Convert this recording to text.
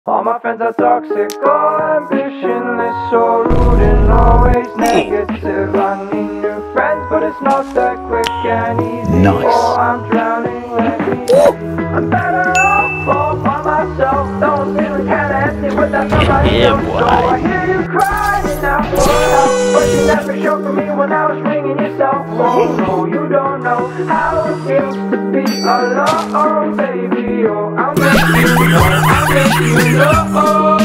All my friends are toxic, all ambitionless, so rude and always negative. I need new friends, but it's not that quick and easy. Nice. Oh, I'm drowning, let me in. I'm better off all by myself. Don't feeling kinda empty without somebody else. So I hear you crying out for help, but you never showed for me when I was ringing your cell phone. No, you don't know how it feels to be alone, baby. Oh, I'll make you know.